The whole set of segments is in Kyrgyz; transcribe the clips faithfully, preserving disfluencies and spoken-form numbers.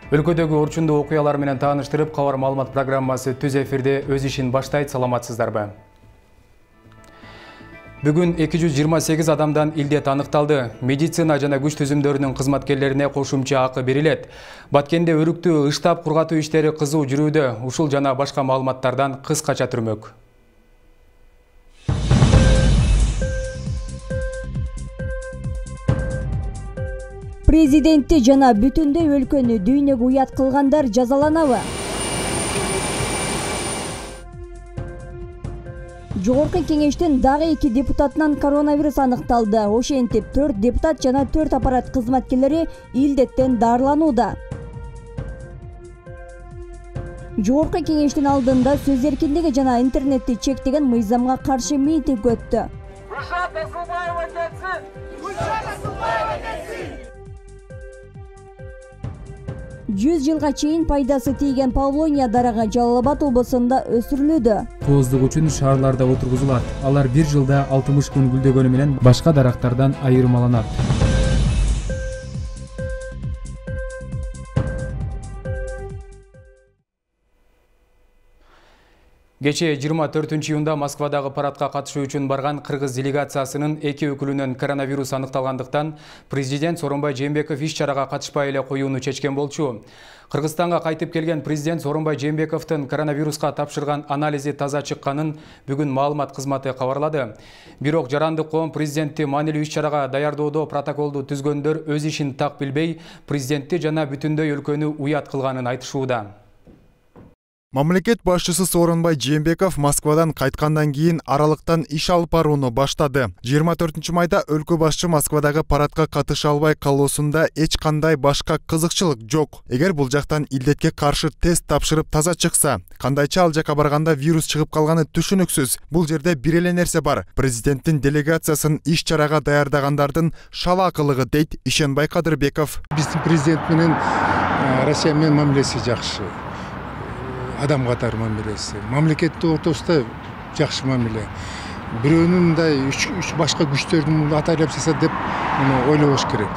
Өлкөдөгү орчундуу окуялар менен тааныштырып, кабар маалымат программасы түз эфирде өз ишин баштайт. Саламатсыздарбы? Бүгүн эки жүз жыйырма сегиз адамдан илдет аныкталды. Медицина жана күч түзүмдөрүнүн кызматкерлерине кошумча акы берилет. Баткенде өрүктүү ыштап кургатуу иштери кызуу жүрүүдө. Ушул жана башка маалыматтардан кыскача түрмөк. Президентти жана бүтүндөй өлкөнү дүйнөгө уят кылгандар жазаланабы? Жогорку кеңештин дагы эки депутатынан коронавирус аныкталды. Ошентип, төрт депутат жана төрт аппарат кызматкерлери илдеттен дарыланууда. Жогорку кеңештин алдында сөз эркиндиги жана интернетти чектеген мыйзамга каршы митинг өттү. Гүлшат Асылбаева кетсин! Гүлшат Асылбаева кетсин! жүз жылга чейин пайдасы тийген Павлония дарагы Жалал Абад облусунда өсүрүлүүдө. Кооздук үчүн шаарларда отургузулат. Алар бир жылда алтымыш күн гүлдөгөнү менен башка дарактардан айырмаланат. Кечээ жыйырма төртүнчү июнда Москвадагы парадка катышуу үчүн барган кыргыз делегациясынын эки өкүлүнөн коронавирус аныкталгандыктан президент Сооронбай Жээнбеков иш чарага катышпай эле коюуну чечкен болчу. Кыргызстанга кайтып келген президент Сооронбай Жээнбековдун коронавируска тапшырган анализи таза чыкканын бүгүн маалымат кызматы кабарлады. Бирок жарандык коом президентти маанилүү иш чарага даярдоодо протоколду түзгөндөр өз ишин так билбей, президентти жана бүтүндөй өлкөнү уят кылганын айтышууда. Мамлекет башчысы Сооронбай Жээнбеков Москвадан кайткандан кийин аралыктан иш алып барууну баштады. жыйырма төртүнчү майда өлкө башчы Москвадагы парадка катыша албай калуусунда эч кандай башка кызыкчылык жок. Эгер бул жактан илдетке каршы тест тапшырып таза чыкса, кандайча ал жака барганда вирус чыгып калганы түшүнүксүз. Бул жерде бир эле нерсе бар. Президенттин делегациясын иш чарага даярдагандардын шала акылыгы, дейт Ишенбай Кадырбеков. Биздин президент менен Россия менен мамилеси жакшы. Адам катары мамилеси. Мамлекеттин ортосунда жакшы мамиле. Бирөөнүн да үч башка күчтөрдүн атайлап жасады деп муну ойлобош керек.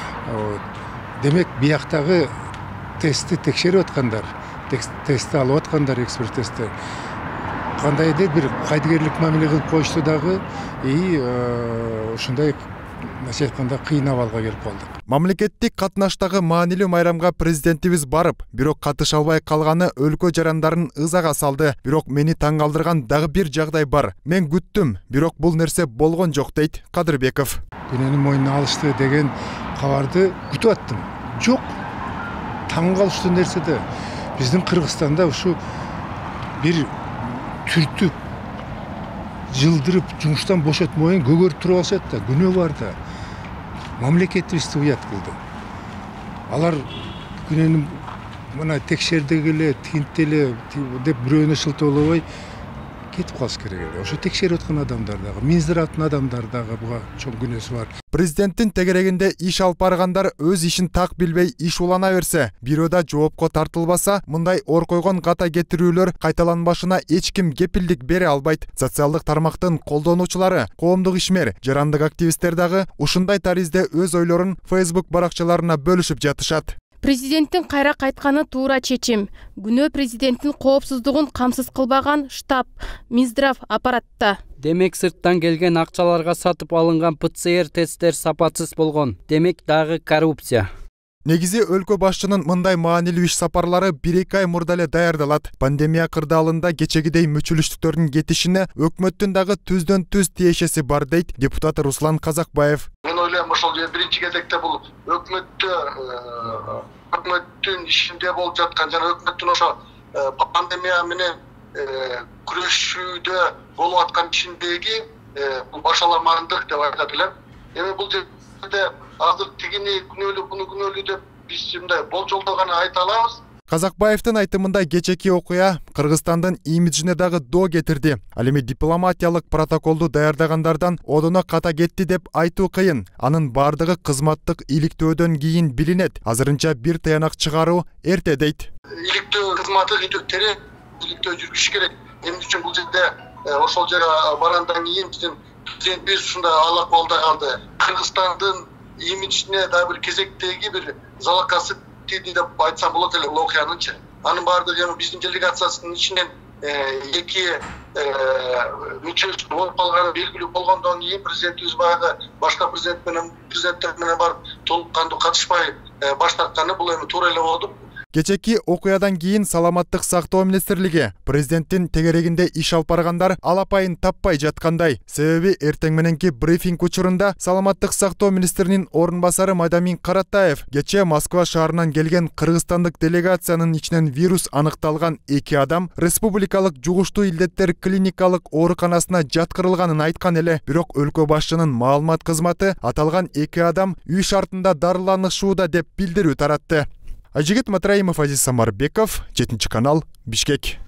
Демек, бияктагы тестти текшерип аткандар, тестти алып аткандар, экспресс тестти кандайдыр бир кайдыгерлик мамиле кылып коюшту дагы, и ушундай наче айтканда кыйын абалга келип калдык. Мамлекеттик катнаштагы маанилүү майрамга президентибиз барып, бирок катыша албай калганы өлкө жарандарын ызага салды. Бирок мени таң калтырган дагы бир жагдай бар. Мен күттүм, бирок бул нерсе болгон жок, дейт Кадырбеков. Күнөөнүн мойнуна алышты деген кабарды күтүп аттым. Жок. Таң калыштуу нерсе да биздин Кыргызстанда ушу бир түртүп жылдырып, жумуштан бошотмой көгөрүп туруп алышат да, күнөө бар да. Мамлекетибизди уят кылды. Алар күнөөнү мына текшердиги эле, тинттеле деп бирөөнү шылтоолобой кетип калыш керек эле. Ошо текшерип аткан адамдар дагы, Минздравдын адамдары дагы буга чоң күнөөсү бар. Президенттин тегерегинде иш алып баргандар өз ишин так билбей иш улана берсе, бирөөдө жоопко тартылбаса, мындай ор койгон ката кетирүүлөр кайталанбашына эч ким кепилдик бере албайт. Социалдык тармактын колдонуучулары, коомдук ишмер, жарандык активисттер дагы ушундай таризде өз ойлорун Facebook баракчаларына бөлүшүп жатышат. Президенттин кайра кайтканы туура чечим. Күнөө президенттин коопсуздугун камсыз кылбаган штаб, Минздрав аппаратта. Демек, сырттан келген акчаларга сатып алынган ПЦР тесттер сапатсыз болгон. Демек, дагы коррупция. Негизи өлкө башчынын мындай маанилүү иш сапарлары бир-эки ай мурда эле даярдалат. Пандемия кырдаалында кечегидей мүчүлүштүктөрдүн кетишине өкмөттүн дагы түздөн түз тиешеси бар, дейт депутат Руслан Казакбаев. Мен ойлойм, ошол биринчи кезекте бул өкмөттө өкмөттүн ишинде болуп жаткан жана өкмөттүн ошо пандемия менен күрөшүүдө болуп аткан ишиндеги бул башаламандык деп айтат элем. Эми бул жерде азыр тигини күнөөлүү, буну күнөөлүү деп биз мындай болжолдоо гана айта алабыз. Казакбаевдин айтымында кечеки окуя Кыргызстандын имиджине дагы доо кетирди. Ал эми дипломатиялык протоколду даярдагандардан одоно ката кетти деп айтуу кыйын. Анын бардыгы кызматтык иликтөөдөн кийин билинет. Азырынча бир таянак чыгаруу эрте, дейт. Иликтөө кызматы терең иликтөө жүргүш керек. Эмне үчүн бул жерде ошол жерге баргандан кийин биздин президентибиз ушундай алаколдо калды. Кыргызстандын имиджине да бир кезектеги бир залакасы өттү деп айтсам болот эле бул окуянычы. Анын баардыгы эми биздин делегациясынын ичинен эки мүчөсү болуп калганы белгилүү болгондон кийин президентибиз баягы башка президент менен президенттер менен барып толук кандуу катышпай баш тартканы бул эми туура эле болду. Кечеки окуядан кийин Саламаттык сактоо министрлиги президенттин тегерегинде иш алып баргандар алапайын таппай жаткандай. Себеби эртең мененки брифинг учурунда Саламаттык сактоо министринин орун басары Майдамин Каратаев кече Москва шаарынан келген кыргызстандык делегациянын ичинен вирус аныкталган эки адам республикалык жугуштуу илдеттер клиникалык ооруканасына жаткырылганын айткан эле. Бирок өлкө башчынын маалымат кызматы аталган эки адам үй шартында дарыланышууда деп билдирүү таратты. Ажигит Матраимов, Азиз Самарбеков, жетинчи канал, Бишкек.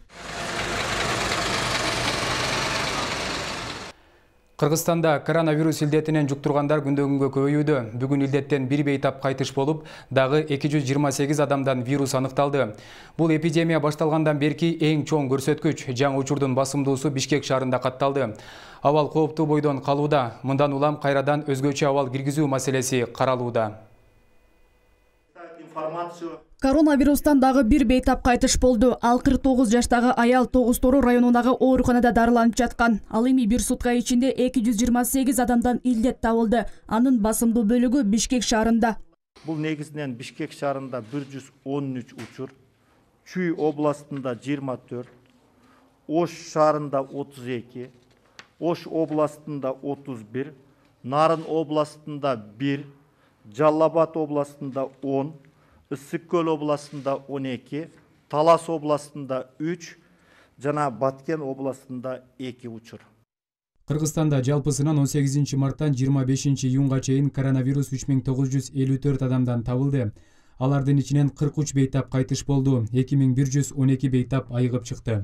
Кыргызстанда коронавирус илдетинен жуктургандар күндөн күнгө көбөйүүдө. Бүгүн илдеттен бир бейтап кайтыш болуп, дагы эки жүз жыйырма сегиз адамдан вирус аныкталды. Бул эпидемия башталгандан берки эң чоң көрсөткүч. Жаңы учурдун басымдуусу Бишкек шаарында катталды. Абал кооптуу бойдон калууда. Мындан улам кайрадан өзгөчө абал киргизүү маселеси каралууда. Коронавирустан дагы бир бейтап кайтыш болду. Ал кырк тогуз жаштагы аял Тогуз Тору районундагы ооруканада дарыланып жаткан. Ал эми бир сутка ичинде эки жүз жыйырма сегиз адамдан илдет табылды. Анын басымдуу бөлүгү Бишкек шаарында. Бул негизинен Бишкек шаарында бир жүз он үч учур, Чүй областында жыйырма төрт, Ош шаарында отуз эки, Ош областында отуз бир, Нарын областында бир, Жалал Абад областында он, Ысык Көл областында он эки, Талас областында үч, жана Баткен областында эки учур. Кыргызстанда жалпысынан он сегизинчи марттан жыйырма бешинчи июнга чейин коронавирус үч миң тогуз жүз элүү төрт адамдан табылды. Алардын ичинен кырк үч бейтап кайтыш болду, эки миң бир жүз он эки бейтап айыгып чыкты.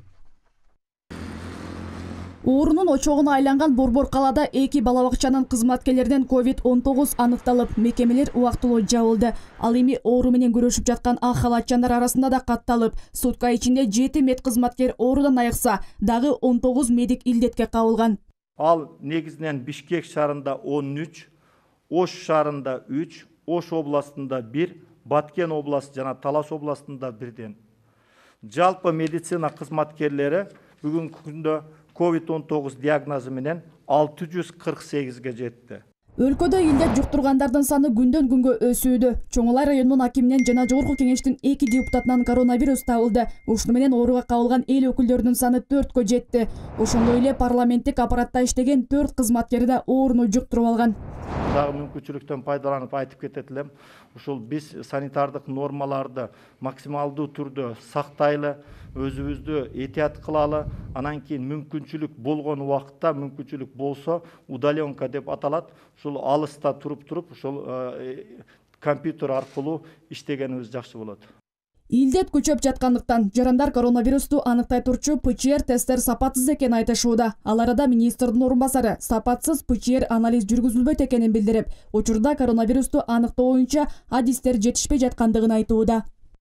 Оорунун очогуна айланган Борбор калаада эки бала бакчанын кызматкерлеринен ковид он тогуз аныкталып, мекемелер убактылуу жабылды. Ал эми оору менен күрөшүп жаткан ак халатчандар арасында да катталып, сутка ичинде жети мед кызматкер оорудан айыкса, дагы он тогуз медик илдетке кабылган. Ал негизинен Бишкек шаарында он үч, Ош шаарында үч, Ош областында бир, Баткен областы жана Талас областында бирден. Жалпы медицина кызматкерлери бүгүнкү күндө ковид он тогуз диагнозу менен алты жүз кырк сегизге жетти. Өлкөдө илдет жуктургандардын саны күндөн күнгө өсүүдө. Чоңулай районунун акиминен жана жогорку кеңештин эки депутатынан коронавирус табылды. Ушуну менен ооруга кабылган эл өкүлдөрүнүн саны төрткө жетти. Ошондой эле парламенттик аппаратта иштеген төрт кызматкери да ооруну жуктуруп алган. Дагы мүмкүнчүлүктөн пайдаланып айтып кетет элем. Ушул биз санитардык нормаларды максималдуу түрдө сактайлы, өзүбүздү этият кылалы, анан кийин мүмкүнчүлүк болгон убакытта, мүмкүнчүлүк болсо удаленка деп аталат. Ушул алыста туруп-туруп, ушул компьютер аркылуу иштегенибиз жакшы болот. Илдет күчөп жаткандыктан жарандар коронавирусту аныктай турчу ПЧР тесттер сапатсыз экенин айтышууда. Ал арада министрдин орун басары сапатсыз ПЧР анализ жүргүзүлбөйт экенин билдирип, учурда коронавирусту аныктоо боюнча адистер жетишпей жаткандыгын айтууда.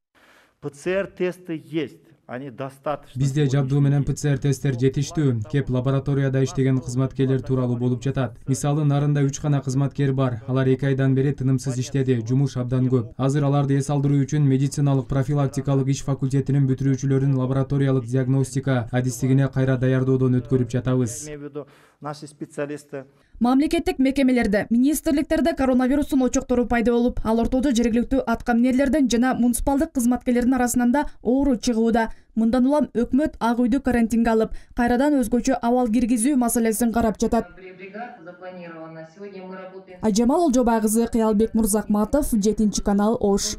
ПЦР тесты есть. Они достаточно. Бизде жабдуу менен ПЦР тесттер жетиштүү. Кеп лабораторияда иштеген кызматкерлер тууралуу болуп жатат. Мисалы, Нарында үч гана кызматкер бар. Алар эки айдан бери тынымсыз иштеди. Жумуш абдан көп. Азыр аларды эс алдыруу үчүн медициналык профилактикалык иш факультетинин бүтүрүүчүлөрүн лабораториялык диагностика адистигине кайра даярдоодон өткөрүп жатабыз. Наши специалисты. Мамлекеттик мекемелерде, министрликтерде коронавирустун очоктору пайда болуп, ал ортодо жергиликтүү аткаминерлерден жана муниципалдык кызматкерлердин арасында оору чыгууда. Мындан улам өкмөт ак үйдү карантинге алып, кайрадан өзгөчө абал киргизүү маселесин карап жатат. Ажамал Олжобай кызы, Кыялбек Мурзакматов, жетинчи канал, Ош.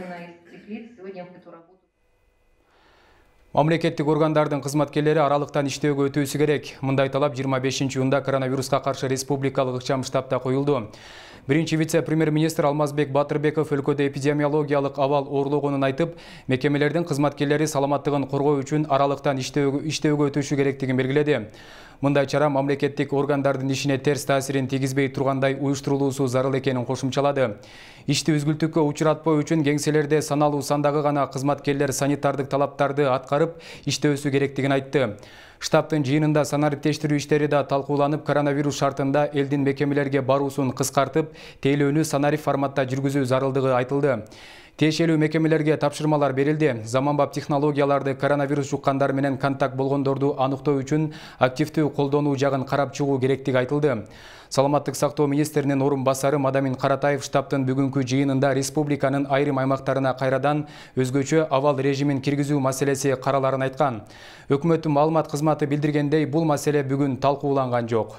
Мамлекеттик органдардын кызматкерлери аралыктан иштөөгө өтүүсү керек. Мындай талап жыйырма бешинчи июнда коронавируска каршы республикалык ыкчам штабта коюлду. Биринчи вице-премьер-министр Алмазбек Батырбеков өлкөдө эпидемиологиялык абал оорлогонун айтып, мекемелердин кызматкерлери саламаттыгын коргоо үчүн аралыктан иштөөгө өтүшү керектигин белгиледи. Мындай чара мамлекеттик органдардын ишине терс таасирин тийгизбей тургандай уюштурулуусу зарыл экенин кошумчалады. Ишти үзгүлтүккө учуратпоо үчүн кеңселерде саналуу сандагы гана кызматкерлер санитардык талаптарды аткарып иштөөсү керектигин айтты. Штабтын жыйынында санариптештирүү иштери да талкууланып, коронавирус шартында элдин мекемелерге баруусун кыскартып, тейлөөнү санариф форматта жүргүзүү зарылдыгы айтылды. Тиешелүү мекемелерге тапшырмалар берилди. Заманбап технологияларды коронавирус жуккандар менен контакт болгондорду аныктоо үчүн активдүү колдонуу жагын карап чыгуу керектиги айтылды. Саламаттык сактоо министринин орун басары Мадамин Каратаев штабтын бүгүнкү жыйынында республиканын айрым аймактарына кайрадан өзгөчө абал режимин киргизүү маселеси караларын айткан. Өкмөттүн маалымат кызматы билдиргендей, бул маселе бүгүн талкууланган жок.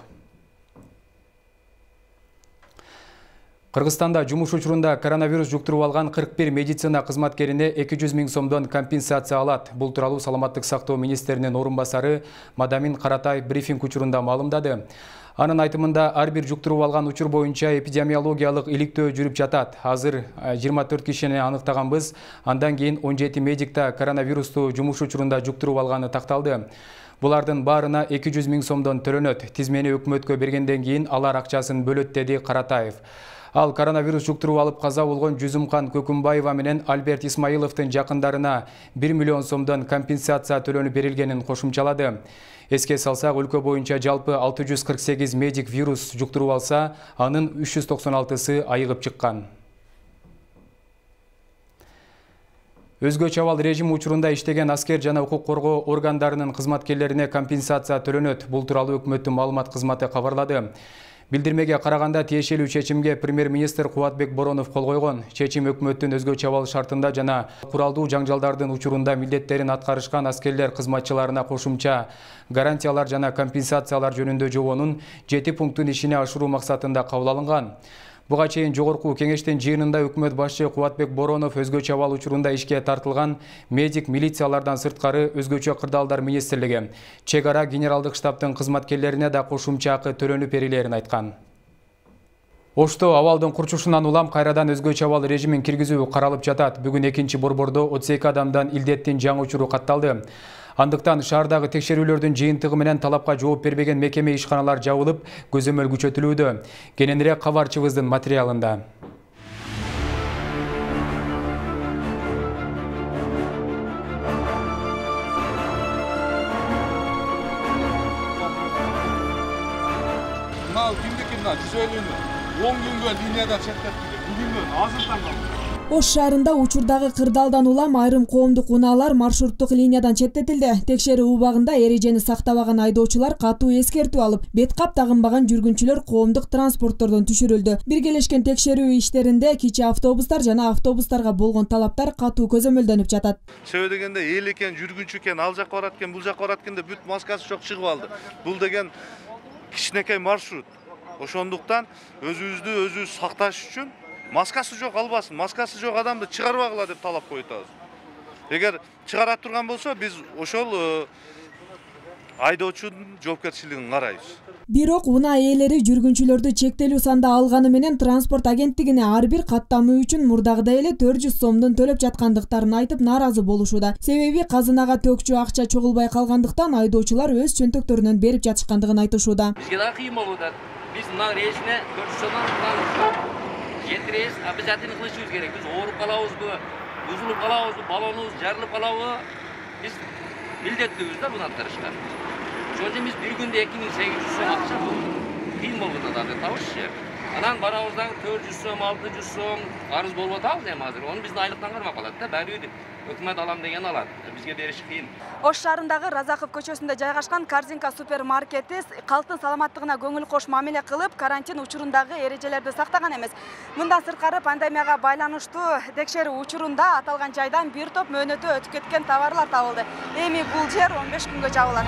Кыргызстанда жумуш учурунда коронавирус жуктуруп алган кырк бир медицина кызматкерине эки жүз миң сомдон компенсация алат. Бул тууралуу Саламаттык сактоо министринин орун басары Мадамин Каратаев брифинг учурунда маалымдады. Анын айтымында ар бир жуктуруп алган учур боюнча эпидемиологиялык иликтөө жүрүп жатат. Азыр жыйырма төрт кишини аныктаганбыз. Андан кийин он жети медикта коронавирусту жумуш учурунда жуктуруп алганы такталды. Булардын баарына эки жүз миң сомдон төлөнөт. Тизмени өкмөткө бергенден кийин алар акчасын бөлөт, деди Каратаев. Ал коронавирус жуктуруп алып каза болгон Жүзүмкан Көкүмбаева менен Альберт Исмаиловдун жакындарына бир миллион сомдон компенсация төлөнүп берилгенин кошумчалады. Эске салсак, өлкө боюнча жалпы алты жүз кырк сегиз медик вирус жуктуруп алса, анын үч жүз токсон алтысы айыгып чыккан. Өзгөчө абал режим учурунда иштеген аскер жана укук коргоо органдарынын кызматкерлерине компенсация төлөнөт. Бул тууралуу өкмөттүн маалымат кызматы кабарлады. Билдирмеге караганда, тиешелүү чечимге премьер-министр Кубатбек Боронов кол койгон. Чечим өкмөттүн өзгөчө абал шартында жана куралдуу жаңжалдардын учурунда милдеттерин аткарышкан аскерлер кызматчыларына кошумча гарантиялар жана компенсациялар жөнүндө жобонун жети пункттун ишине ашыруу максатында кабыл алынган. Буга чейин жогорку кеңештин жыйынында өкмөт башчы Кубатбек Боронов өзгөчө абал учурунда ишке тартылган медик милициялардан сырткары өзгөчө кырдаалдар министрлиги, чек ара генералдык штабтын кызматкерлерине да кошумча акы төлөнүп берилерин айткан. Ошто абалдын курчушунан улам кайрадан өзгөчө абал режимин киргизүү каралып жатат. Бүгүн экинчи борбордо отуз эки адамдан илдеттин жаңы учуру катталды. Андыктан шаардагы текшерүүлөрдүн жыйынтыгы менен талапка жооп бербеген мекеме ишканалар жабылып, көзөмөл күчөтүлүүдө. Кененирээк кабарчыбыздын материалында. Мына кимдики мына жүз элүүнү он күнгө линиядан чектетти. Бүгүн азырдан калды. Ош шаарында учурдагы кырдаалдан улам айрым коомдук унаалар маршруттук линиядан четтетилди. Текшерүү убагында эрежени сактабаган айдоочулар катуу эскертүү алып, бет кап тагынбаган жүргүнчүлөр коомдук транспорттордон түшүрүлдү. Биргелешкен текшерүү иштеринде кичи автобустар жана автобустарга болгон талаптар катуу көзөмөлдөнүп жатат. Себеби дегенде эл экен, жүргүнчү экен, ал жакка барат экен, бул жакка барат экен деп бүт маскасы жок чыгып алды. Бул деген кичинекей маршрут. Ошондуктан өзүбүздү өзүбүз сакташ үчүн маскасы жок албасын, маскасы жок адамды чыгарбагыла деп талап коюп атабыз. Эгер чыгара турган болсо, биз ошол айдоочунун жоопкерчилигин карайбыз. Бирок унаа ээлери жүргүнчүлөрдү чектелүү санда алганы менен транспорт агенттигине ар бир каттамы үчүн мурдагыдай эле төрт жүз сомдон төлөп жаткандыктарын айтып нааразы болушууда. Себеби казынага төкчү акча чогулбай калгандыктан айдоочулар өз чөнтөктөрүнөн берип жатышкандыгын айтышууда. Бизге да кыйын болуп атат. Биз мына рейсине төрт жүз сомдон жети рейс обязательно кылышыбыз керек. Биз ооруп калабызбы, бузулуп калабызбы, баллонубуз жарылып калабы, биз милдеттүүбүз да буну аткарышка. Ошон үчүн биз бир күндө эки миң сегиз жүз сом акча бул кыйын болуп атат, табышчы. Анан барабыз дагы төрт жүз сом, алты жүз сом арыз болуп атабыз эми азыр. Ону биздин айлыктан кармап калат да, баары өкмөт алам деген алат. Бизге бериш кыйын. Ош шаарындагы Разаков көчөсүндө жайгашкан Корзинка супермаркети калктын саламаттыгына көңүл кош мамиле кылып, карантин учурундагы эрежелерди сактаган эмес. Мындан сырткары пандемияга байланыштуу текшерүү учурунда аталган жайдан бир топ мөөнөтү өтүп кеткен товарлар табылды. Эми бул жер он беш күнгө жабылат.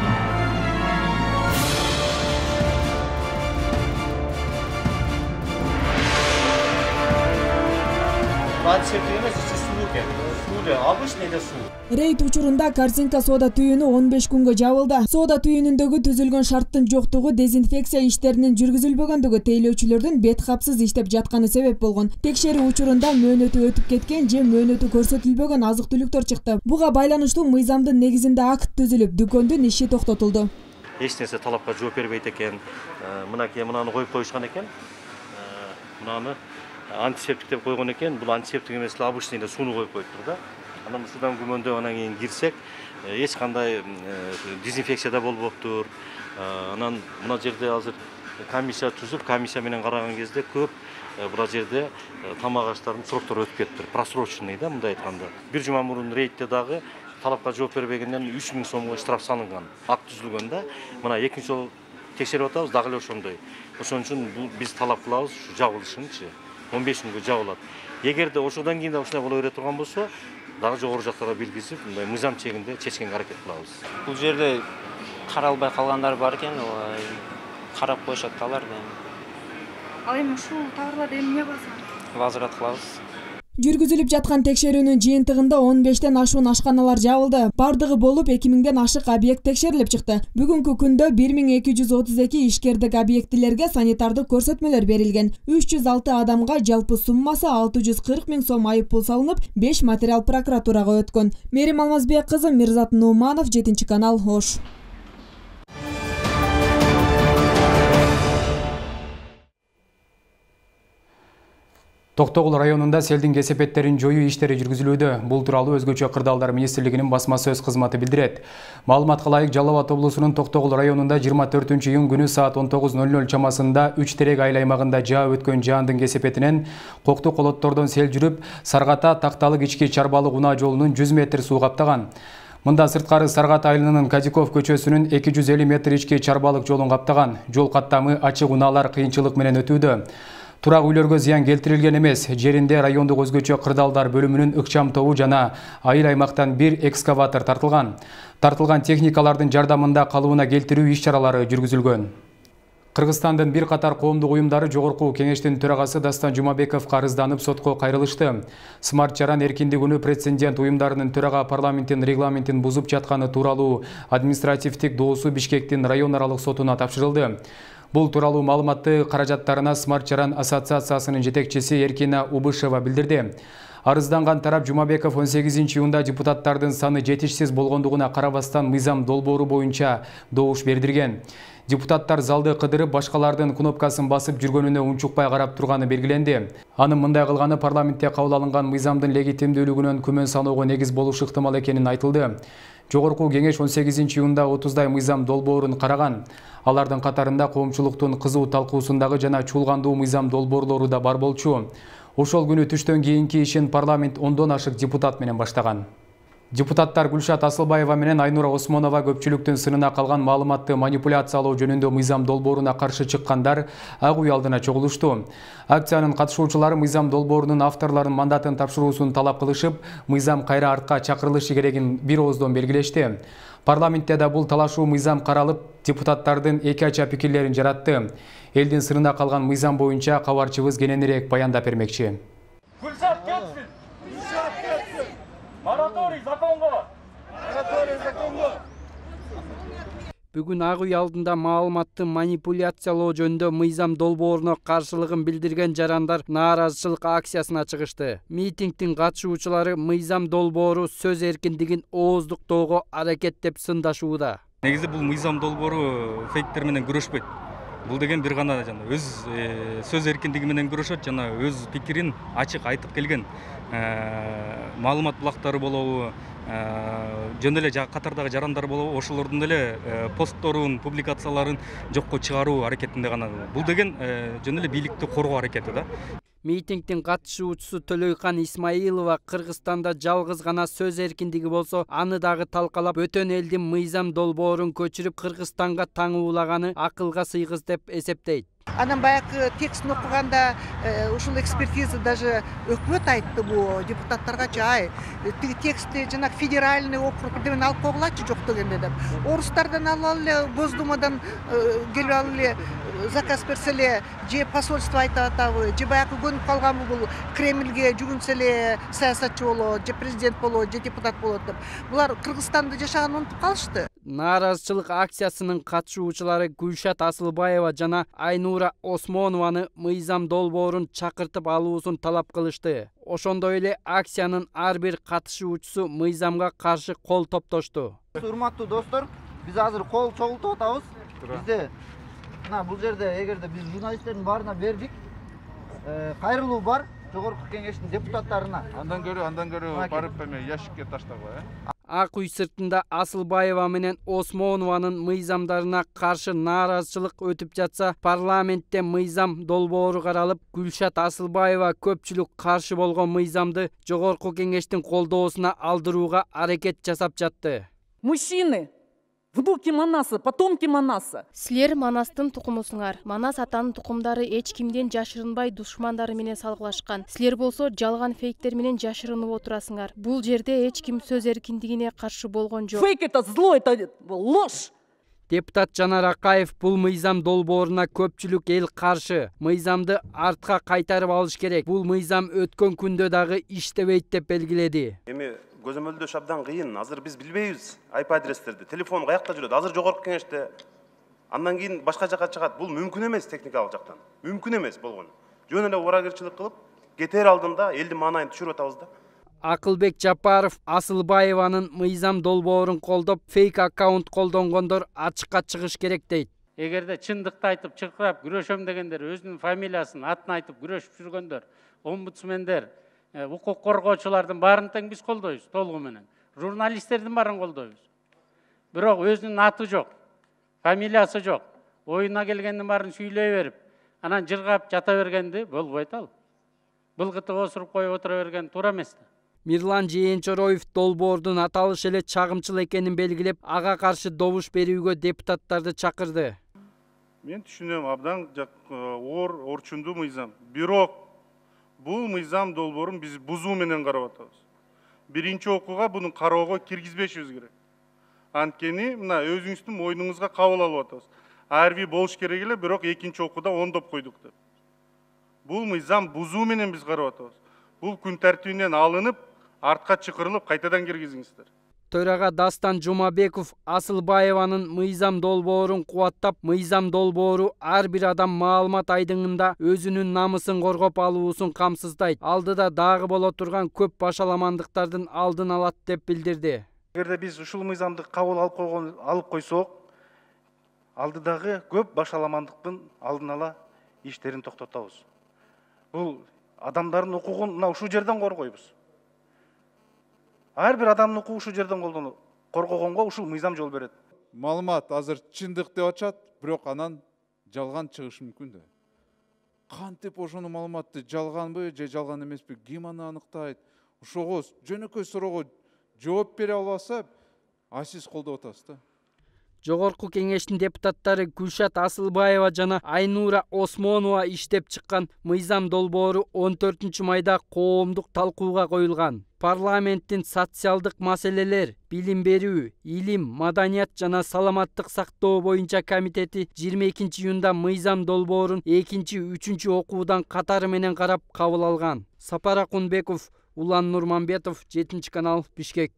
Рейд учурунда Корзинка соода түйүнү он беш күнгө жабылды. Соода түйүнүндөгү түзүлгөн шарттын жоктугу, дезинфекция иштеринин жүргүзүлбөгөндүгү, тейлөөчүлөрдүн бет капсыз иштеп жатканы себеп болгон. Текшерүү учурунда мөөнөтү өтүп кеткен же мөөнөтү көрсөтүлбөгөн азык-түлүктөр чыкты. Буга байланыштуу мыйзамдын негизинде акт түзүлүп, дүкөндүн иши токтотулду. Эч нерсе талапка жооп бербейт экен. Мынакей мынаны коюп коюшкан экен. Мынаны антисептик деп койгон экен. Бул антисептик эмес эле обычный эле сууну коюп коюптур да. Анан ушудан күмөндөп анан кийин кирсек, эч кандай дезинфекция да болбоптур. Анан мына жерде азыр комиссия түзүп, комиссия менен караган кезде көп бул жерде тамак аштардын сроктору өтүп кетиптир. Просроченный да, мындай айтканда. Бир жума мурун рейдте дагы талапка жооп бербегенден үч миң сомго штраф салынган. Акт түзүлгөн да. Мына экинчи жолу текшерип атабыз, дагы эле ошондой. Ошон үчүн биз талап кылабыз, жабылышынчы. он беш күнгө жабылат. Эгерде ошондон кийин да ушундай боло бере турган болсо, дагы жогору жактарга билгизип, мындай мыйзам чегинде чечкенге аракет кылабыз. Бул жерде каралбай калгандар бар экен, карап коюшат алар да. Ал эми ушул товарларды эмне кыласыңар? Возврат кылабыз. Жүргүзүлүп жаткан текшерүүнүн жыйынтыгында он бештен ашуун ашканалар жабылды. Бардыгы болуп эки миңден ашык объект текшерилип чыкты. Бүгүнкү күндө бир миң эки жүз отуз эки ишкердик объектилерге санитардык көрсөтмөлөр берилген. үч жүз алты адамга жалпы суммасы алты жүз кырк миң сом айып пул салынып, беш материал прокуратурага өткөн. Мерим Алмазбек кызы, Мирзат Нууманов, жетинчи канал, Ош. Токтогул районунда селдин кесепеттерин жоюу иштери жүргүзүлүүдө. Бул тууралуу Өзгөчө кырдаалдар министрлигинин басма сөз кызматы билдирет. Маалыматка ылайык, Жалал Абад облусунун Токтогул районунда жыйырма төртүнчү июнь күнү саат он тогуз ноль ноль чамасында үч терек айыл аймагында жаа өткөн жаандын кесепетинен кокту колоттордон сел жүрүп, Саргата Такталык ички чарбалык унаа жолунун жүз метр суу каптаган. Мында сырткары Саргат айылынын Казиков көчөсүнүн эки жүз элүү метр ички чарбалык жолун каптаган. Жол каттамы ачык унаалар кыйынчылык менен өтүүдө. Турак үйлөргө зыян келтирилген эмес. Жеринде райондук Өзгөчө кырдаалдар бөлүмүнүн ыкчам тобу жана айыл аймактан бир экскаватор тартылган. Тартылган техникалардын жардамында калыбына келтирүү иш-чаралары жүргүзүлгөн. Кыргызстандын бир катар коомдук уюмдары Жогорку Кеңештин төрагасы Дастан Жумабековго арызданып сотко кайрылышты. Смарт Жаран эркиндик күнү прецедент уюмдарынын төрага парламенттин регламентин бузуп жатканы тууралуу административдик доосу Бишкектин район аралык сотуна тапшырылды. Бул тууралуу маалыматты каражаттарына Смарт Жаран ассоциациясынын жетекчиси Эркина Убышева билдирди. Арызданган тарап Жумабеков он сегизинчи июнда депутаттардын саны жетишсиз болгондугуна карабастан мыйзам долбоору боюнча добуш бердирген. Депутаттар залды кыдырып, башкалардын кнопкасын басып жүргөнүнө унчукпай карап турганы белгиленди. Анын мындай кылганы парламентте кабыл алынган мыйзамдын легитимдүүлүгүнөн күмөн саноого негиз болушу ыктымал экенин айтылды. Жогорку Кеңеш он сегизинчи июнда отуздай мыйзам долбоорун караган. Алардын катарында коомчулуктун кызуу талкуусундагы жана чуулгандуу мыйзам долбоорлору да бар болчу. Ошол күнү түштөн кийинки ишин парламент ондон ашык депутат менен баштаган. Депутаттар Гүлшат Асылбаева менен Айнура Осмонова көпчүлүктүн сынына калган маалыматты манипуляциялоо жөнүндө мыйзам долбооруна каршы чыккандар ак үй алдына чогулушту. Акциянын катышуучулары мыйзам долбоорунун авторлорунун мандатын тапшыруусун талап кылышып, мыйзам кайра артка чакырылышы керегин бир ооздон белгилешти. Парламентте да бул талашуу мыйзам каралып, депутаттардын эки ача пикирлерин жаратты. Элдин сынына калган мыйзам боюнча кабарчыбыз кененирээк баяндап бермекчи. Гүлшат кетсин! Гүлшат кетсин! Мораторий законго! Мораторий законго! Бүгүн ак үй алдында маалыматты манипуляциялоо жөнүндө мыйзам долбооруна каршылыгын билдирген жарандар нааразычылык акциясына чыгышты. Митингдин катышуучулары мыйзам долбоору сөз эркиндигин ооздуктоого аракеттеп сындашууда. Негизи бул мыйзам долбоору фейктер менен күрөшпөйт. Бул деген бир гана жана өз сөз эркиндиги менен күрөшөт жана өз пикирин ачык айтып келген маалымат булактары болобу, жөн эле катардагы жарандар болобу, ошолордун эле постторун, публикацияларын жокко чыгаруу аракетинде гана. Бул деген жөн эле бийликти коргоо аракети да. Митингдин катышуучусу Төлөйкан Исмаилова Кыргызстанда жалгыз гана сөз эркиндиги болсо, аны дагы талкалап, бөтөн элдин мыйзам долбоорун көчүрүп Кыргызстанга таңуулаганы акылга сыйгыз деп эсептейт. Анан баягы текстин окуганда ушул экспертиза даже өкмөт айтты бу депутаттаргачы, ай тиги текстти жана федеральный округден алып койгулачы жок дегенде деп. Орустардан алалы эле, Госдумадан келип алып эле заказ берсе эле, же посольство айтып атабы, же баягы көнүп калганбы бул Кремльге жүгүнсө эле саясатчы болот, же президент болот, же депутат болот деп. Булар Кыргызстанда жашаганын унутуп калышты. Нааразычылык акциясынын катышуучулары Гүлшат Асылбаева жана Айнура Осмонованы мыйзам долбоорун чакыртып алуусун талап кылышты. Ошондой эле акциянын ар бир катышуучусу мыйзамга каршы кол топтошту. Урматтуу достор, биз азыр кол чогултуп атабыз. Бизде мына бул жерде эгерде биз журналисттердин баарына бердик, кайрылуу бар Жогорку Кеңештин депутаттарына. Андан көрө, андан көрө барып эме ящикке таштагыла, э? Ак үй сыртында Асылбаева менен Осмонованын мыйзамдарына каршы нааразычылык өтүп жатса, парламентте мыйзам долбоору каралып, Гүлшат Асылбаева көпчүлүк каршы болгон мыйзамды жогорку кеңештин колдоосуна алдырууга аракет жасап жатты. Мужчины, внуки Манаса, потомки Манаса. Силер Манастын тукумусуңар. Манас атанын тукумдары эч кимден жашырынбай душмандары менен салгылашкан. Силер болсо жалган фейктер менен жашырынып отурасыңар. Бул жерде эч ким сөз эркиндигине каршы болгон жок. Фейк это зло, это ложь. Депутат Жанар Акаев бул мыйзам долбооруна көпчүлүк эл каршы. Мыйзамды артка кайтарып алыш керек. Бул мыйзам өткөн күндө дагы иштебейт деп белгиледи. Эми көзөмөлдөш абдан кыйын. Азыр биз билбейбиз I P адрестерди. Телефон каякта жүрөт? Азыр жогорку кеңеште. Андан кийин башка жака чыгат. Бул мүмкүн эмес техникалык жактан. Мүмкүн эмес болгон. Жөн эле урагерчилик кылып, кетер алдында элдин маанайын түшүрүп атабыз да. Акылбек Жапаров Асылбаеванын мыйзам долбоорун колдоп, фейк аккаунт колдонгондор ачыкка чыгыш керек дейт. Эгерде чындыкты айтып чыркырап күрөшөм дегендер, өзүнүн фамилиясын, атын айтып күрөшүп жүргөндөр, омбудсмендер, укук коргоочулардын баарын тең биз колдойбуз толугу менен. Журналисттердин баарын колдойбуз. Бирок өзүнүн аты жок, фамилиясы жок. Оюна келгендин баарын сүйлөй берип, анан жыргап жата бергенди болбойт ал. Былгыты осуруп коюп отура берген туура эмес да. Мирлан Жээнчороев долбоордун аталыш эле чагымчыл экенин белгилеп, ага каршы добуш берүүгө депутаттарды чакырды. Мен түшүнөм, абдан оор, орчундуу мыйзам. Бирок бул мыйзам долбоорун биз бузуу менен карап атабыз. Биринчи окууга буну кароого киргизбешибиз керек. Анткени мына өзүңүздүн мойнуңузга кабыл алып атабыз. Ар бир болуш керек эле, бирок экинчи окууда ондоп койдук деп. Бул мыйзам бузуу менен биз карап атабыз. Бул күн тартибинен алынып, артка чыкырылып, кайтадан киргизиңиздер. Төрага Дастан Жумабеков Асылбаеванын мыйзам долбоорун кубаттап, мыйзам долбоору ар бир адам маалымат айдыңында өзүнүн намысын коргоп алуусун камсыздайт. Алдыда дагы боло турган көп башаламандыктардын алдын алат деп билдирди. Эгерде биз ушул мыйзамды кабыл алып койгон алып койсок, алдыдагы көп башаламандыктын алдын ала иштерин токтотобуз. Бул адамдардын укугун мына ушул жерден коргойбуз. Ар бир адамдын укугу ушул жерден коргогонго ушул мыйзам жол берет. Маалымат азыр чындык деп атышат, бирок анан жалган чыгышы мүмкүн да. Кантип ошону маалыматты жалганбы же жалган эмеспи, ким аны аныктайт? Ошого жөнөкөй суроого жооп бере албаса, а сиз колдоп атасыз да. Жогорку кеңештин депутаттары Гүлшат Асылбаева жана Айнура Осмонова иштеп чыккан мыйзам долбоору он төртүнчү майда коомдук талкууга коюлган. Парламенттин социалдык маселелер, билим берүү, илим, маданият жана саламаттык сактоо боюнча комитети жыйырма экинчи июнда мыйзам долбоорун экинчи, үчүнчү окуудан катары менен карап кабыл алган. Сапар Акунбеков, Улан Нурманбетов, жетинчи канал, Бишкек.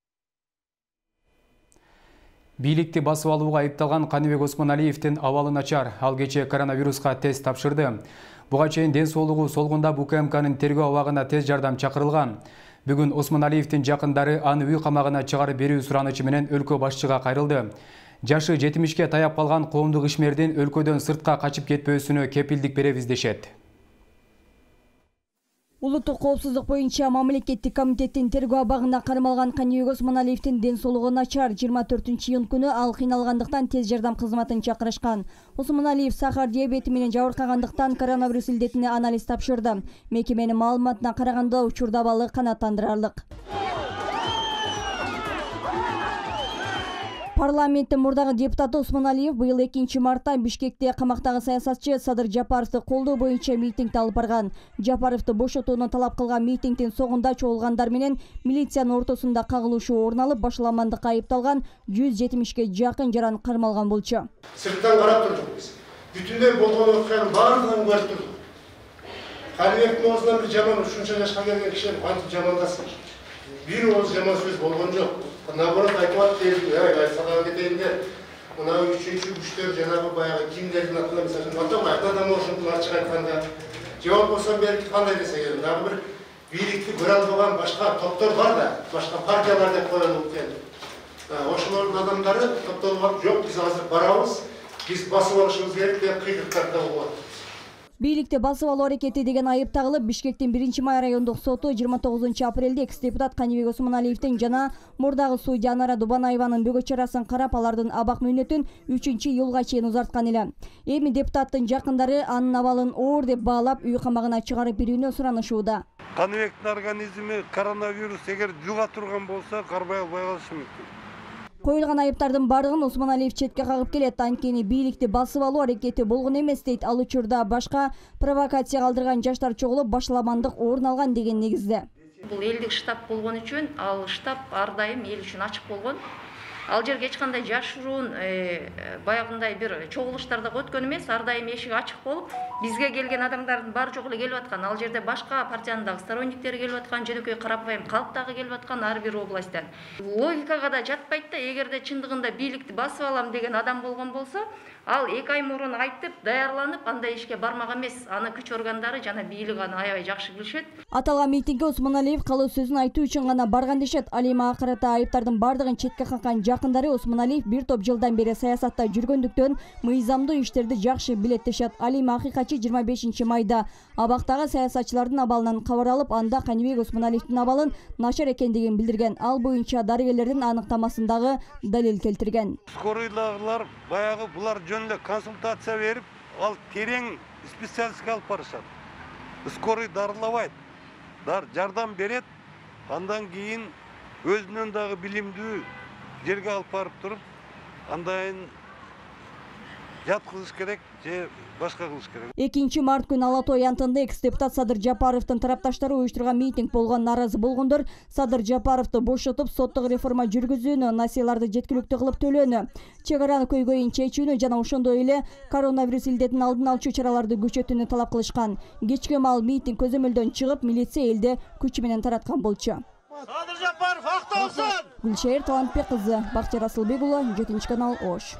Бийликти басып алууга айыпталган Каныбек Осмоналиевдин абалы начар. Ал кечээ коронавируска тест тапшырды. Буга чейин ден соолугу солгунда Б К М К'нын тергөө абагына тез жардам чакырылган. Бүгүн Осмоналиевдин жакындары аны үй камагына чыгарып берүү суранычы менен өлкө башчыга кайрылды. Жашы жетимишке таяп калган коомдук ишмердин өлкөдөн сыртка качып кетпөөсүнө кепилдик беребиз дешет. Улуттук коопсуздук боюнча мамлекеттик комитеттин тергөө абагына кармалган Каныбек Осмоналиевдин ден соолугу начар. жыйырма төртүнчү июнь күнү ал кыйналгандыктан тез жардам кызматын чакырышкан. Осмоналиев сахар диабети менен жабыркагандыктан коронавирус илдетине анализ тапшырды. Мекеменин маалыматына караганда учурда абалы канааттандырарлык. Парламенттин мурдагы депутаты Осмоналиев быйыл экинчи мартта Бишкекте камактагы саясатчы Садыр Жапаровду колдоо боюнча митингди алып барган. Жапаровду бошотууну талап кылган митингдин соңунда чогулгандар менен милициянын ортосунда кагылышуу орун алып, башаламандыкка айыпталган жүз жетимишке жакын жаран кармалган болчу. Сырттан карап турдук биз. Бүтүндөй болгон окуянын баардыгын көрүп турдук. Каныбектин оозунан бир жаман ушунча жашка келген киши кантип жамандасын? Бир ооз жаман сөз болгон жок. Наоборот айтып атты, ай сага кетейинде, мына үчүнчү күчтөр жанагы баягы кимдердин атына мисалы атам айтадам ошентип ачык айтканда, же болбосо берки кандай десе керек, дагы бир бийликти көрө албаган башка топтор бар да, башка партиялар деп коелуп экен. Ошолордун адамдары топтолуп, жок биз азыр барабыз, биз басып алышыбыз керек деп кыйгырттарды угат. Бийликти басып алуу аракети деген айып тагылып, Бишкектин биринчи май райондук соту жыйырма тогузунчу апрелде экс-депутат Канибек Осмоналиевдин жана мурдагы судья Анара Дубанаеванын бөгөт чарасын карап, алардын абак мөөнөтүн үчүнчү июлга чейин узарткан эле. Эми депутаттын жакындары анын абалын оор деп баалап, үй камагына чыгарып берүүнү суранышууда. Каныбектин организми коронавирус эгер жуга турган болсо карбай албай калышы мүмкүн. Коюлган айыптардын бардыгын Осмоналиев четке кагып келет. Анткени бийликти басып алуу аракети болгон эмес дейт. Ал учурда башка провокация калтырган жаштар чогулуп, башаламандык орун алган деген негизде. Бул элдик штаб болгон үчүн, ал штаб ар дайым эл үчүн ачык болгон. Ал жерге эч кандай жашыруун баягындай бир чогулуштарда өткөн эмес, ар дайым эшиги ачык болуп, бизге келген адамдардын баары жогу эле келип аткан. Ал жерде башка партиянын дагы сторонниктери келип аткан, жөнөкөй карапайым калк дагы келип аткан ар бир областтан. Логикага да жатпайт да, эгерде чындыгында бийликти басып алам деген адам болгон болсо, ал эки ай мурун айтып, даярланып, андай ишке бармак эмес. Аны күч органдары жана бийлик аны аябай жакшы билишет. Аталган митингге Осмоналиев калуу сөзүн айтуу үчүн гана барган дешет. Ал эми акырата айыптардын бардыгын четке каккан жакындары Осмоналиев бир топ жылдан бери саясатта жүргөндүктөн мыйзамдуу иштерди жакшы билет дешет. Ал эми акыйкатчы жыйырма бешинчи майда абактагы саясатчылардын абалынан кабар алып, анда Канибек Осмоналиевдин абалын начар экендигин билдирген. Ал боюнча дарыгерлердин аныктамасындагы далил келтирген. Скорыйдагылар баягы булар жөнүндө консультация берип, ал терең специалистке алып барышат. Скорый дарылабайт, дар жардам берет, андан кийин өзүнөн дагы билимдүү жерге алып барып туруп, андайын жаткызыш керек же башка кылыш керек. экинчи март күнү Ала Тоо аянтында экс-депутат Садыр Жапаровдун тарапташтары уюштурган митинг болгон. Наразы болгондор Садыр Жапаровду бошотуп, соттук реформа жүргүзүүнү, насыяларды жеткиликтүү кылып төлөөнү, чек араны көйгөйүн чечүүнү жана ошондой эле коронавирус илдетин алдын алчу чараларды күчөтүүнү талап кылышкан. Кечке маал митинг көзөмөлдөн чыгып, милиция элди күч менен тараткан болчу. Садыр Жапаров акталсын! Гүлшайыр Талантбек кызы, Бактияр Асылбек уулу, жетинчи канал, Ош.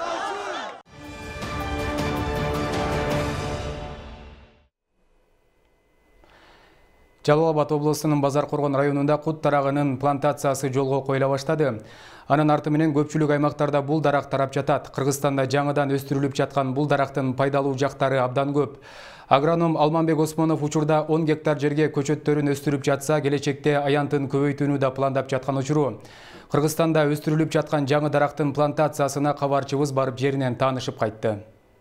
Жалал Абад облусунун Базар Коргон районунда кут дарагынын плантациясы жолго коюла баштады. Анын арты менен көпчүлүк аймактарда бул дарак тарап жатат. Кыргызстанда жаңыдан өстүрүлүп жаткан бул дарактын пайдалуу жактары абдан көп. Агроном Алманбек Осмонов учурда он гектар жерге көчөттөрүн өстүрүп жатса, келечекте аянтын көбөйтүүнү да пландап жаткан учуру. Кыргызстанда өстүрүлүп жаткан жаңы дарактын плантациясына кабарчыбыз барып жеринен таанышып кайтты.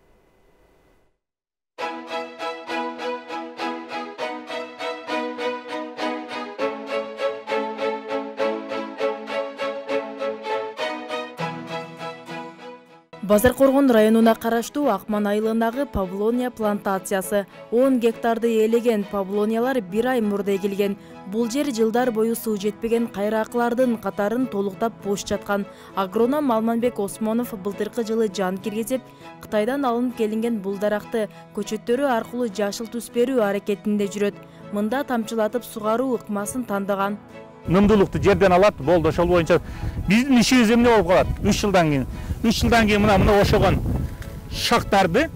Базар Коргон районуна караштуу Акман айылындагы Павлония плантациясы он гектарды ээлеген. Павлониялар бир ай мурда эгилген. Бул жер жылдар бою суу жетпеген кайракылардын катарын толуктап бош жаткан. Агроном Алманбек Осмонов былтыркы жылы жан киргизип, Кытайдан алынып келинген бул даракты көчөттөрү аркылуу жашыл түс берүү аракетинде жүрөт. Мында тамчылатып сугаруу ыкмасын тандаган. Нымдуулукту жерден алат, болду. Ошол боюнча биздин ишибиз эмне болуп калат? үч жылдан кийин. үч жылдан кийин мына мына ошогон шактарды,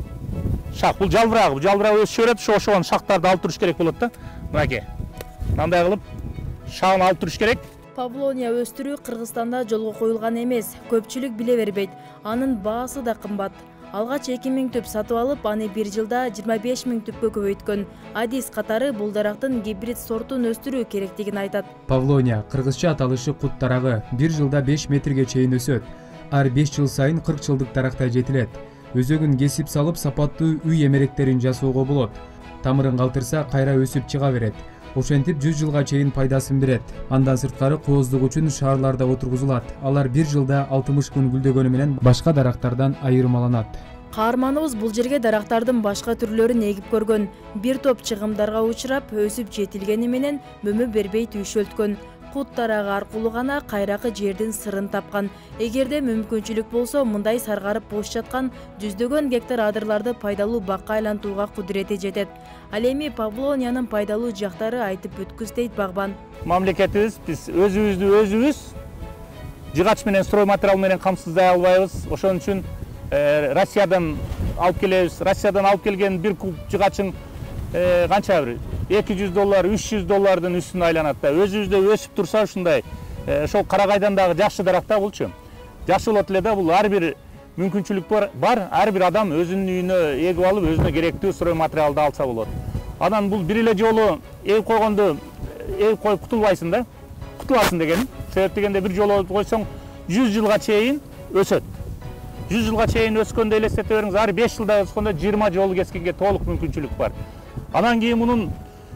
шак бул жалбырак, бул жалбырак өсүп берет, ошо ошогон шактарды алып туруш керек болот да. Мынакей. Мындай кылып шагын алып туруш керек. Павлония өстүрүү Кыргызстанда жолго коюлган эмес. Көпчүлүк биле бербейт. Анын баасы да кымбат. Алгач эки миң түп сатып алып, аны бир жылда жыйырма беш миң түпкө көбөйткөн. Адис катары бул дарактын гибрид сортун өстүрүү керектигин айтат. Павлония кыргызча аталышы кут дарагы бир жылда беш метрге чейин өсөт. Ар беш жыл сайын кырк жылдык даракта жетилет. Өзөгүн кесип салып, сапаттуу үй эмеректерин жасоого болот. Тамырын калтырса, кайра өсүп чыга берет. Ошентип жүз жылга чейин пайдасын берет. Андан сырткары кооздук үчүн шаарларда отургузулат. Алар бир жылда алтымыш күн гүлдөгөнү менен башка дарактардан айырмаланат. Каарманыбыз бул жерге дарактардын башка түрлөрүн эгип көргөн. Бир топ чыгымдарга учурап, өсүп жетилгени менен мөмө бербей түйшөлткөн. Кут дарагы аркылуу гана кайракы жердин сырын тапкан. Эгерде мүмкүнчүлүк болсо, мындай саргарып бош жаткан жүздөгөн гектар адырларды пайдалуу бакка айлантууга кудурети жетет. Ал эми Павлониянын пайдалуу жактары айтып бүткүс дейт багбан. Мамлекетибиз биз өзүбүздү өзүбүз жыгач менен строй материал менен камсыздай албайбыз. Ошон үчүн Россиядан алып келебиз. Россиядан алып келген бир куб жыгачың канча бир эки жүз доллар, үч жүз доллардын үстүнө айланат да. Өзүбүздө өсүп турса ушундай, ошол карагайдан дагы жакшы дарак да булчу. Жакшы болот эле да, бул ар бир мүмкүнчүлүк бар, бар. Ар бир адам өзүнүн үйүнө эгип алып, өзүнө керектүү строй материалды алса болот. Анан бул бир эле жолу эгип койгондо эгип коюп кутулбайсың да. Кутуласың деген. Себеп дегенде бир жолу койсоң жүз жылга чейин өсөт. жүз жылга чейин өскөндө элестете бериңиз, ар беш жылда өскөндө жыйырма жолу кескенге толук мүмкүнчүлүк бар. Анан кийин мунун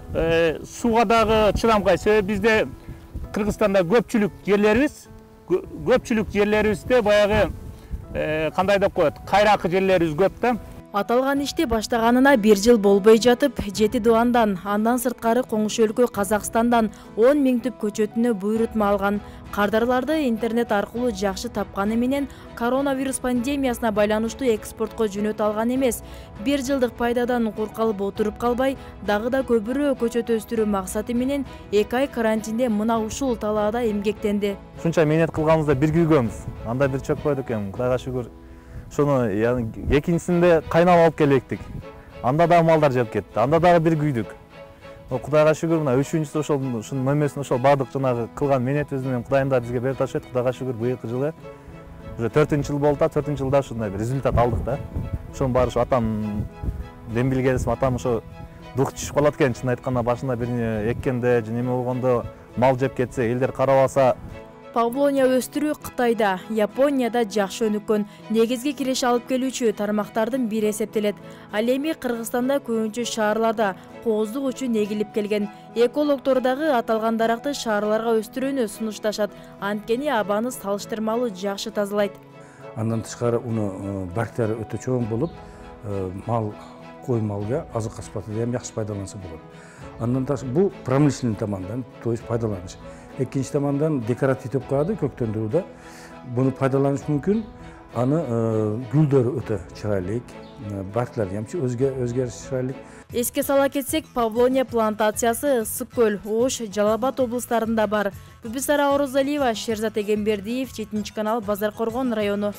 сууга дагы чыдамкай. Себеп бизде Кыргызстанда көпчүлүк жерлерибиз, көпчүлүк жерлерибизде баягы кандай деп коет, кайракы жерлерибиз көп да. Аталган ишти баштаганына бир жыл болбой жатып, Жети Дуандан, андан сырткары коңшу өлкө Казакстандан он миң түп көчөтүнө буйрутма алган. Кардарларды интернет аркылуу жакшы тапканы менен коронавирус пандемиясына байланыштуу экспортко жөнөтө алган эмес. Бир жылдык пайдадан кур калып отуруп калбай, дагы да көбүрөөк көчөт өстүрүү максаты менен эки ай карантинде мына ушул талаада эмгектенди. Ушунча мээнет кылганыбызда бир күйгөнбүз. Анда бир чөкпөдүк экен, Кудайга шүгүр. Шуну экинчисинде кайнап алып келектик. Анда дагы малдар жеп кетти. Анда дагы бир күйдүк. Кудайга шүгүр, мына үчүнчүсү ошол ушунун мөмөсүн ошол бардык жанагы кылган мээнетибиз менен Кудайым да бизге берип ташыйт. Кудайга шүгүр, быйылкы жылы уже төртүнчү жыл болду да, төртүнчү жылда ушундай бир результат алдык да. Ошонун баары ушу атам дембилгесим, атам ошо дух түшүп калат экен, чын айтканда башында бир эккенде, же неме болгондо мал жеп кетсе, элдер карабаса. Павлония өстүрүү Кытайда, Японияда жакшы өнүккөн. Негизги киреше алып келүүчү тармактардын бири эсептелет. Ал эми Кыргызстанда көбүнчө шаарларда кооздук үчүн эгилип келген. Экологдор дагы аталган даракты шаарларга өстүрүүнү сунушташат. Анткени абаны салыштырмалуу жакшы тазалайт. Андан тышкары уну барктары өтө чоң болуп, мал, кой малга азык сапатында эми жакшы пайдаланса болот. Андан тышкары бул промышленный тамандан, то есть пайдаланыш. Экинчи тамандан декоратив деп коёду көктөндүрүүдө. Буну пайдаланыш мүмкүн. Аны гүлдөрү өтө чырайлык, барктары ham өзгө өзгөрүш чырайлык. Эске сала кетсек, Павлония плантациясы Ысык көл, Ош, Жалал Абад облустарында бар. Бүбүсара Орозалиева, Шерзат Эгембердиев, жетинчи канал, Базар Коргон району.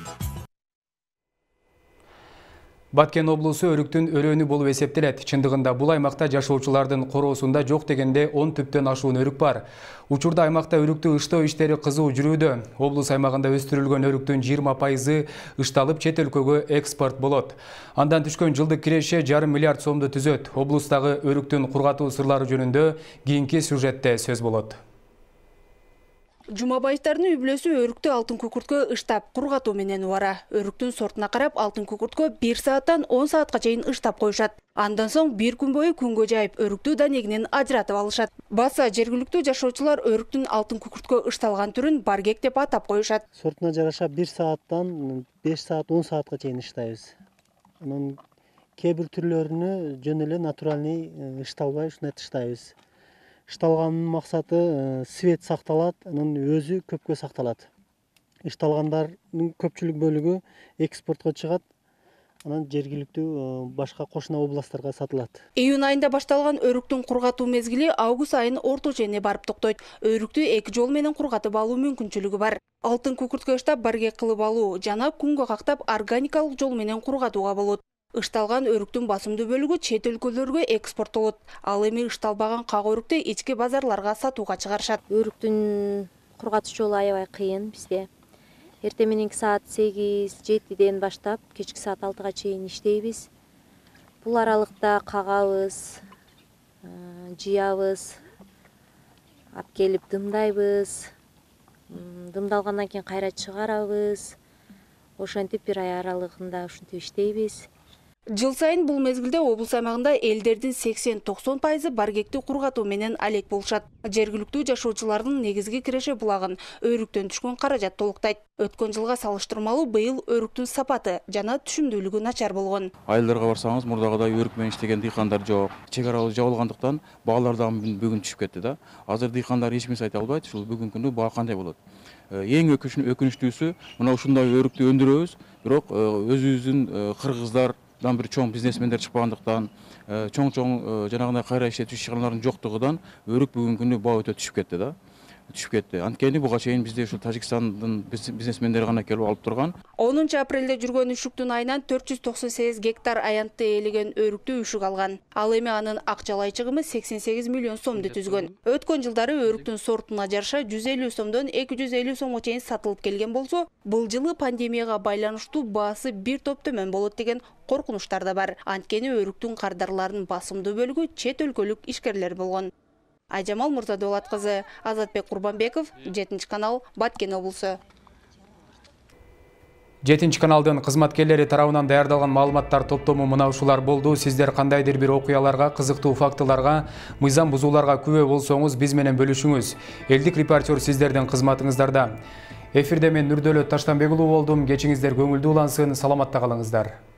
Баткен облусу өрүктүн өрөөнү болуп эсептелет. Чындыгында бул аймакта жашоочулардын короосунда жок дегенде он түптөн ашуун өрүк бар. Учурда аймакта өрүктү ыштоо иштери кызуу жүрүүдө. Облус аймагында өстүрүлгөн өрүктүн жыйырма пайызы ышталып чет өлкөгө экспорт болот. Андан түшкөн жылдык киреше жарым миллиард сомду түзөт. Облустагы өрүктүн кургатуу сырлары жөнүндө кийинки сюжетте сөз болот. Жумабаевдардын үй-бүлөсү өрүктү алтын күкүрткө ыштап, кургатуу менен убара. Өрүктүн сортуна карап алтын күкүрткө бир сааттан он саатка чейин ыштап коюшат. Андан соң бир күн бою күнгө жайып, өрүктү данегинен ажыратып алышат. Баса жергиликтүү жашоочулар өрүктүн алтын күкүрткө ышталган түрүн баргек деп атап коюшат. Сортуна жараша бир сааттан беш саат он саатка чейин ыштайбыз. Анан кээ бир түрлөрүнү жөн эле натуральный ышталбай ушундай ыштайбыз. Ышталганын максаты свет сакталат, анын өзү көпкө сакталат. Ышталгандардын көпчүлүк бөлүгү экспортко чыгат, анан жергиликтүү башка кошуна областтарга сатылат. Июнь айында башталган өрүктүн кургатуу мезгили август айынын орто ченине барып токтойт. Өрүктү эки жол менен кургатып алуу мүмкүнчүлүгү бар. Алтын күкүрткө ыштап баргек кылып алуу жана күнгө кактап органикалык жол менен кургатууга болот. Ышталган өрүктүн басымдуу бөлүгү чет өлкөлөргө экспорттолот. Ал эми ышталбаган как өрүктү ички базарларга сатууга чыгарышат. Өрүктүн кургатыш жолу аябай кыйын бизде. Эртең мененки саат сегиз жетиден баштап кечки саат алтыга чейин иштейбиз. Бул аралыкта кагабыз, жыябыз, алып келип дымдайбыз. Дымдалгандан кийин кайра чыгарабыз. Ошентип бир ай аралыгында ушинтип иштейбиз. Жыл сайын бул мезгилде облус аймагында элдердин сексен токсон пайызы баргекти кургатуу менен алек болушат. Жергиликтүү жашоочулардын негизги киреше булагын өрүктөн түшкөн каражат толуктайт. Өткөн жылга салыштырмалуу быйыл өрүктүн сапаты жана түшүмдүүлүгү начар болгон. Айылдарга барсаңыз, мурдагыдай өрүк менен иштеген дыйкандар жок. Чек аралык жабылгандыктан баалар дагы бүгүн түшүп кетти да. Азыр дыйкандар эч нерсе айта албайт, ушул бүгүнкү күндө баа кандай болот. Эң өкүнүчтүүсү мына ушундай өрүктү өндүрөбүз, бирок өзүбүздүн кыргыздар дан бир чоң бизнесмендер чыкпагандыктан, чоң-чоң жанагындай кайра иштетүүчү ишканалардын жоктугунан өрүк бүгүнкү күндө баа өтө түшүп кетти да. түшүп кетти. Анткени буга чейин бизде ушу Тажикстандын бизнесмендери гана келип алып турган. онунчу апрелде жүргөн үшүктүн айынан төрт жүз токсон сегиз гектар аянтты ээлеген өрүктү үшүк алган. Ал эми анын акчалай чыгымы сексен сегиз миллион сомду түзгөн. Өткөн жылдары өрүктүн сортуна жараша жүз элүү сомдон эки жүз элүү сомго чейин сатылып келген болсо, бул жылы пандемияга байланыштуу баасы бир топ төмөн болот деген коркунучтар да бар. Анткени өрүктүн кардарларынын басымдуу бөлүгү чет өлкөлүк ишкерлер болгон. Айжамал Мурзадолат кызы, Азатбек Курбанбеков, жетинчи канал, Баткен облусу. жетинчи каналдын кызматкерлери тарабынан даярдалган маалыматтар топтому мына ушулар болду. Сиздер кандайдыр бир окуяларга, кызыктуу фактыларга, мыйзам бузууларга күбө болсоңуз биз менен бөлүшүңүз. Элдик репортер сиздердин кызматыңыздарда. Эфирде мен Нурдөлөт Таштанбек уулу болдум. Кечиңиздер көңүлдүү улансын, саламатта калыңыздар.